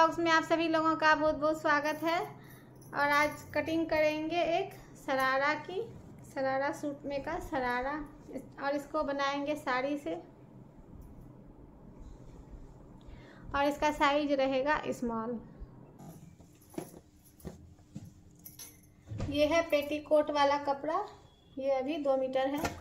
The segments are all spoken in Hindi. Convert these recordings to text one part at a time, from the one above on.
ब्लॉग्स में आप सभी लोगों का बहुत बहुत स्वागत है। और आज कटिंग करेंगे एक शरारा की, शरारा सूट में का शरारा, और इसको बनाएंगे साड़ी से। और इसका साइज रहेगा स्मॉल। ये है पेटीकोट वाला कपड़ा, ये अभी 2 मीटर है।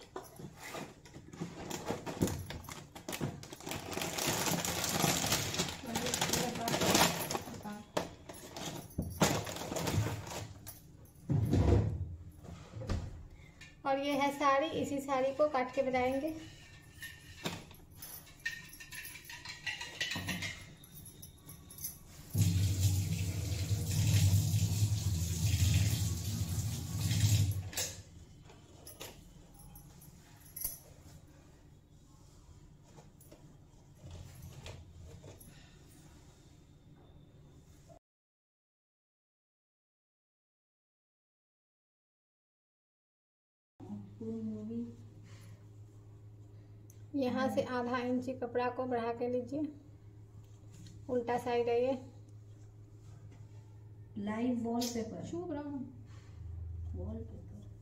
और ये है साड़ी, इसी साड़ी को काट के बनाएंगे। यहाँ से आधा इंची कपड़ा को बढ़ा के लीजिए, उल्टा साइड है ये। Live wallpaper, Shubh Ram wallpaper.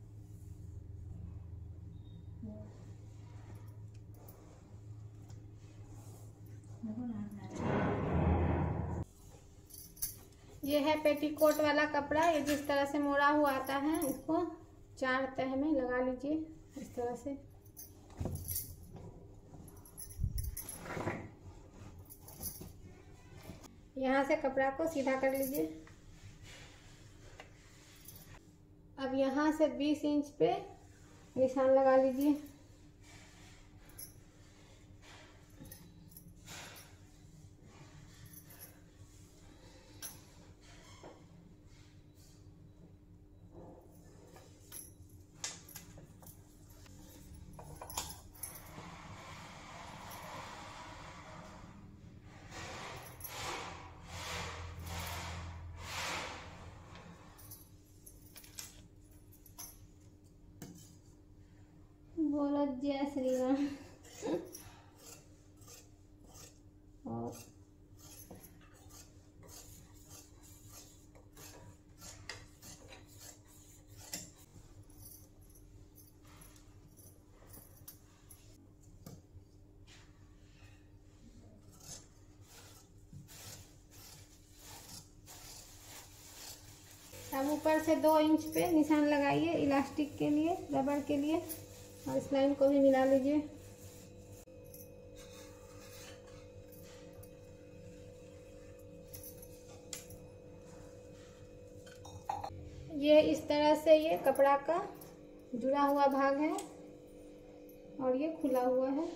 ये है पेटीकोट वाला कपड़ा। ये जिस तरह से मोड़ा हुआ आता है, इसको 4 तह में लगा लीजिए इस तरह से। यहाँ से कपड़ा को सीधा कर लीजिए। अब यहाँ से 20 इंच पे निशान लगा लीजिए। बोलो जय श्री राम। और अब ऊपर से 2 इंच पे निशान लगाइए इलास्टिक के लिए, रबड़ के लिए। और इस लाइन को भी मिला लीजिए। ये इस तरह से ये कपड़ा का जुड़ा हुआ भाग है और ये खुला हुआ है।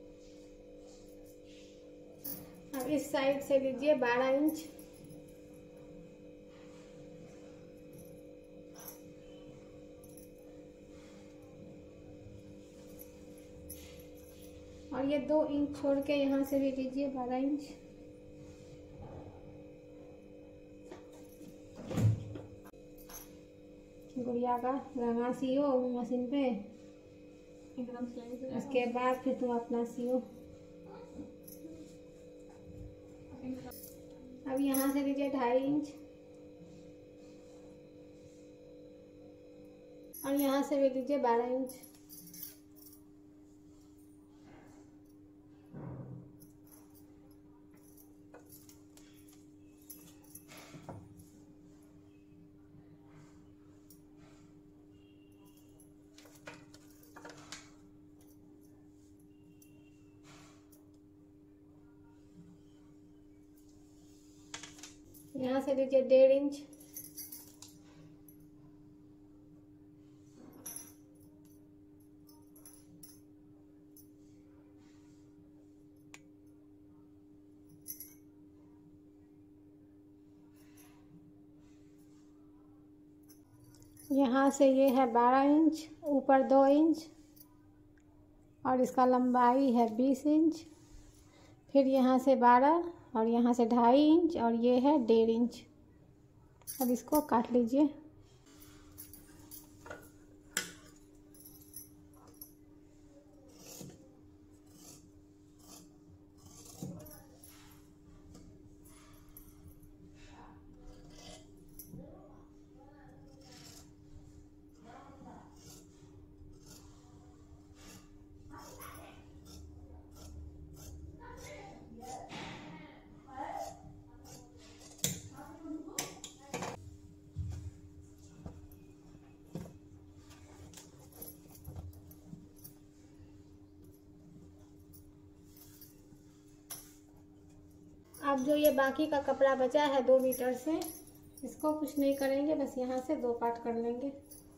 अब इस साइड से लीजिए 12 इंच। और ये 2 इंच छोड़ के यहाँ से भी लीजिए 12 इंच। गुड़िया का लगा सियो मशीन पे, एकदम सही। उसके बाद फिर तुम अपना सियो। अब यहाँ से लीजिए 2.5 इंच। और यहाँ से भी लीजिए 12 इंच। यहाँ से लीजिए 1.5 इंच। यहाँ से ये है 12 इंच, ऊपर 2 इंच, और इसका लंबाई है 20 इंच। फिर यहाँ से 12 और यहाँ से 2.5 इंच, और ये है 1.5 इंच। अब इसको काट लीजिए। अब जो ये बाकी का कपड़ा बचा है 2 मीटर से, इसको कुछ नहीं करेंगे, बस यहाँ से 2 पार्ट कर लेंगे।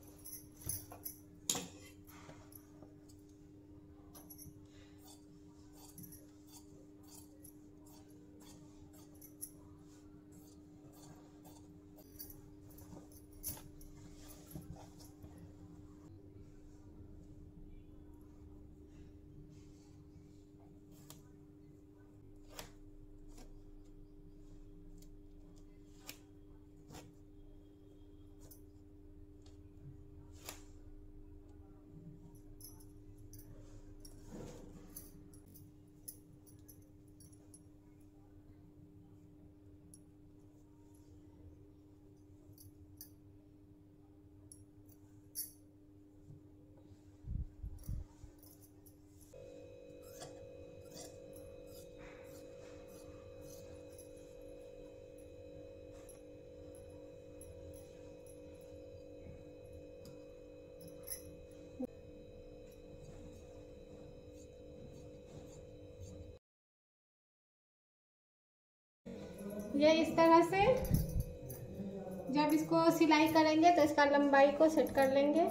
ये इस तरह से जब इसको सिलाई करेंगे तो इसका लंबाई को सेट कर लेंगे।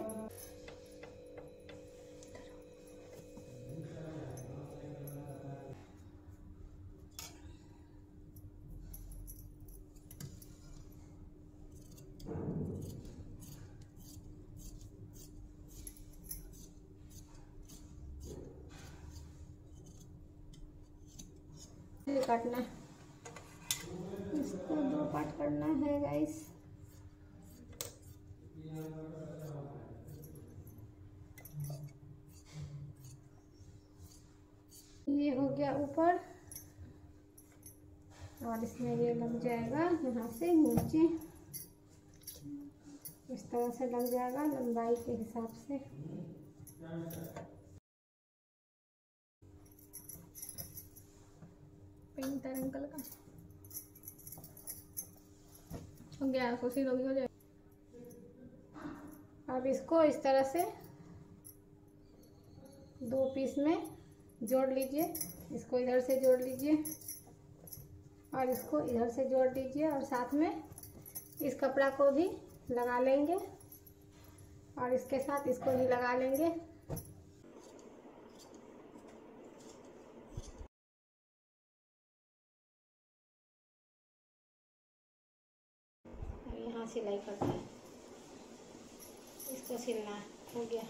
काटना है, इसको 2 पार्ट करना है गाइस। ये हो गया ऊपर और इसमें ये लग जाएगा यहाँ से नीचे, इस तरह से लग जाएगा लंबाई के हिसाब से। पेंटर अंकल का हो गया, खुशी लोगी हो जाए। अब इसको इस तरह से 2 पीस में जोड़ लीजिए। इसको इधर से जोड़ लीजिए और इसको इधर से जोड़ लीजिए और साथ में इस कपड़ा को भी लगा लेंगे और इसके साथ इसको भी लगा लेंगे। यहाँ सिलाई करना है, इसको सिलना है। हो गया।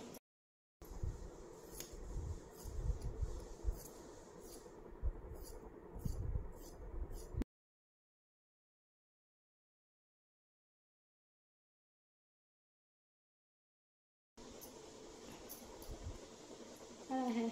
है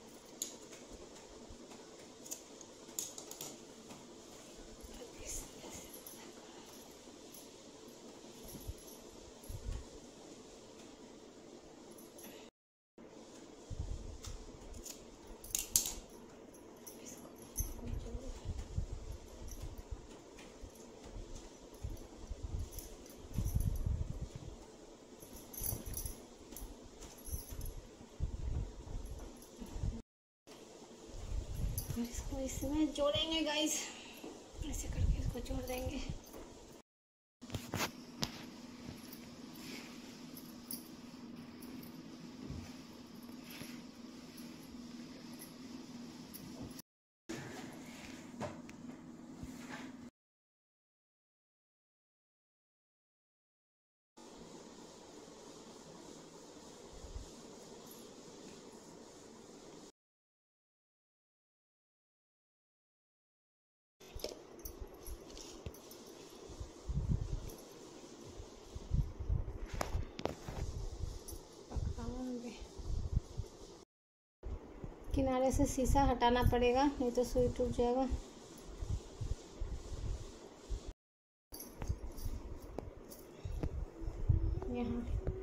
इसको इसमें जोड़ेंगे गाइस, ऐसे करके इसको जोड़ देंगे। किनारे से शीशा हटाना पड़ेगा, नहीं तो सुई टूट जाएगा। यहाँ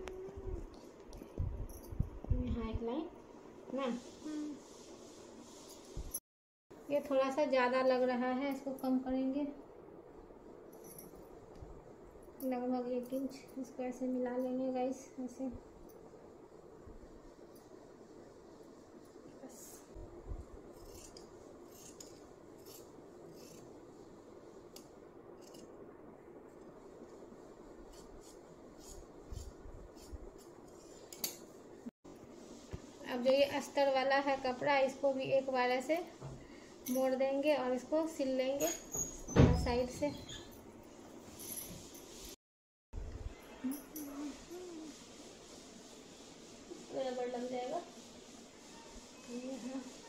एक लाइन ना, ये थोड़ा सा ज़्यादा लग रहा है, इसको कम करेंगे लगभग 1 इंच। इसको ऐसे मिला लेंगे गाइस, ऐसे। अब जो ये अस्तर वाला है कपड़ा, इसको भी एक बार ऐसे मोड़ देंगे और इसको सिल लेंगे साइड से। रबड़ लग जाएगा यहाँ।